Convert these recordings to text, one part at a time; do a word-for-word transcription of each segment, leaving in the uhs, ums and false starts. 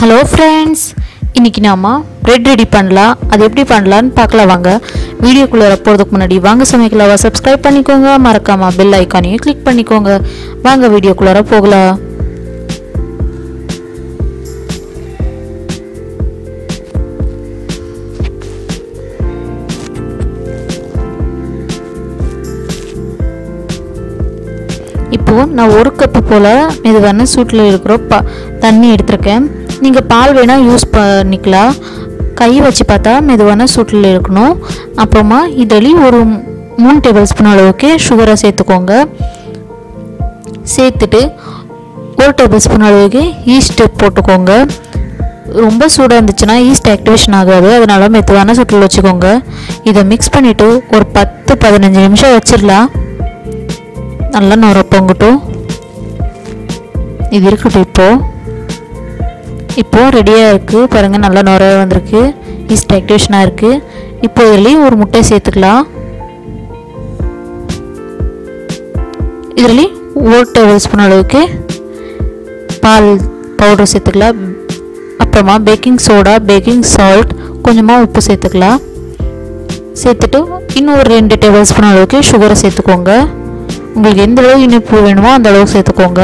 Hello friends, இன்னைக்கு நாம bread ready பண்ணலாம். அது எப்படி பண்ணலாம்னு பார்க்கலாம் வாங்க. வீடியோக்குள்ள போறதுக்கு முன்னாடி வாங்க சமைக்கலாம்வா subscribe பண்ணிக்கோங்க, மறக்காம bell ஐகானையும் click பண்ணிக்கோங்க. வாங்க வீடியோக்குள்ள போகலாம். இப்போ நான் ஒரு கப் போல மெதுவான சூட்ல இருக்கிற தண்ணி எடுத்துர்க்கேன். நீங்க பால் வேணா யூஸ் பண்ணிக்கலாம். கை வச்சு பார்த்தா மெதுவான சூட்ல இருக்கணும். அப்புறமா இதலி ஒரு மூணு டேபிள்ஸ்பூன் அளவுக்கு சுகரை சேர்த்துக்கோங்க. சேர்த்துட்டு ஒரு டேபிள்ஸ்பூன் அளவுக்கு ஈஸ்ட் போட்டுக்கோங்க. ரொம்ப சூடா இருந்துச்சுனா ஈஸ்ட் ஆக்டிவேஷன் ஆகாது. அதனால மெதுவான சூட்ல வச்சுக்கோங்க. இத mix பண்ணிட்டு ஒரு பத்து பதினஞ்சு நிமிஷம் வச்சிரலாம். நல்லா நொர பொங்கட்டும். இது இருக்கட்டும். இப்போ இப்போ ரெடியா இருக்கு பாருங்க. நல்லா நொர வந்திருக்கு. ஈஸ்ட் ஆக்டிவேஷனா இருக்கு. இப்போ இதுல ஒரு முட்டை சேர்த்துக்கலாம். இதுல ஒரு டேபிள்ஸ்பூன் அளவுக்கு பால் பவுடர் சேர்த்துக்கலாம். அப்புறமா பேக்கிங் சோடா, பேக்கிங் சால்ட், கொஞ்சமா உப்பு சேர்த்துக்கலாம். சேர்த்துட்டு இன்னும் ஒரு ரெண்டு டேபிள்ஸ்பூன் அளவுக்கு சுகரை சேர்த்துக்கோங்க. உங்களுக்கு எந்த அளவு இனிப்பு வேணுமோ அந்த அளவு சேர்த்துக்கோங்க.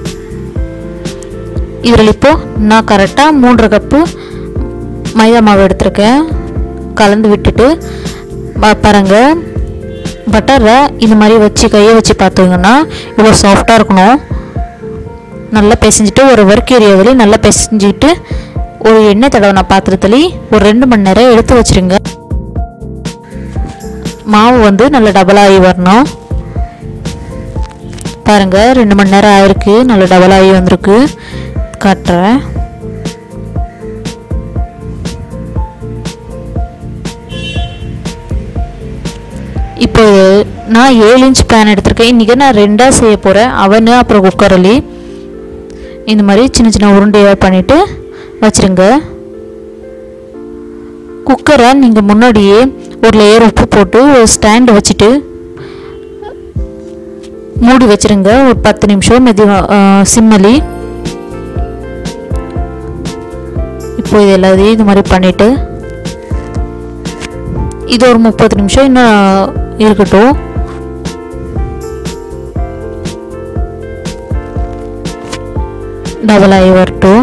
இதில் இப்போ நான் கரெக்டாக மூன்றரை கப்பு மைதா மாவு எடுத்துருக்கேன். கலந்து விட்டுட்டு பாருங்க, பட்டரை இந்த மாதிரி வச்சு கையை வச்சு பார்த்தீங்கன்னா இவ்வளோ சாஃப்டாக இருக்கணும். நல்லா பிசைஞ்சிட்டு ஒரு ஒர்க் ஏரியாவிலே நல்லா பிசைஞ்சிட்டு ஒரு எண்ணெய் தடவை பாத்திரத்துலேயே ஒரு ரெண்டு மணி நேரம் எடுத்து வச்சுருங்க. மாவு வந்து நல்லா டபுள் ஆகி வரணும். பாருங்க, ரெண்டு மணி நேரம் ஆயிருக்கு. நல்ல டபுள் ஆகி வந்திருக்கு. காட்டுறேன். இப்போ நான் ஏழு இன்ச் பேன் எடுத்திருக்கேன். இன்னைக்கு நான் ரெண்டா செய்ய போறேன். அவனு அப்புறம் குக்கர்லி இந்த மாதிரி சின்ன சின்ன உருண்டையா பண்ணிட்டு வச்சிருங்க. குக்கரை நீங்க முன்னாடியே ஒரு லேயர் உப்பு போட்டு ஒரு ஸ்டாண்ட் வச்சுட்டு மூடி வச்சிருங்க. ஒரு பத்து நிமிஷம் மெதுவா சிம்மலி. இப்போ இது எல்லாத்தையும் இது மாதிரி பண்ணிட்டு இது ஒரு முப்பது நிமிஷம் இன்னும் இருக்கட்டும். டபுள் ஆகி வரட்டும்.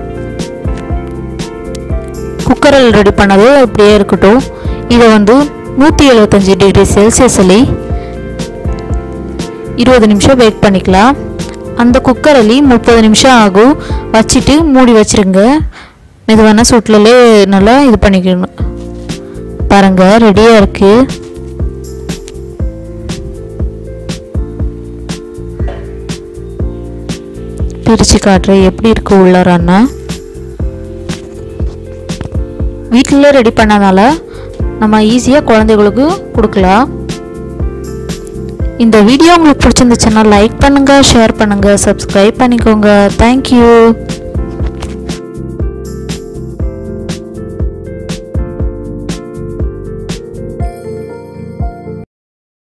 குக்கரில் ரெடி பண்ணது அப்படியே இருக்கட்டும். இதை வந்து நூற்றி எழுபத்தஞ்சு டிகிரி செல்சியஸ்ல இருபது நிமிஷம் பேக் பண்ணிக்கலாம். அந்த குக்கரில் முப்பது நிமிஷம் ஆகும். வச்சுட்டு மூடி வச்சிருங்க. மெதுவான சூட்லலே நல்லா இது பண்ணிக்கணும். பாருங்க, ரெடியா இருக்கு. பிரிச்சு காட்டுறேன் எப்படி இருக்கு உள்ளாரான்னா. வீட்டில் ரெடி பண்ணனால நம்ம ஈஸியாக குழந்தைகளுக்கு கொடுக்கலாம். இந்த வீடியோ உங்களுக்கு பிடிச்சிருந்துச்சுன்னா லைக் பண்ணுங்க, ஷேர் பண்ணுங்க, சப்ஸ்கிரைப் பண்ணிக்கோங்க. தேங்க்யூ.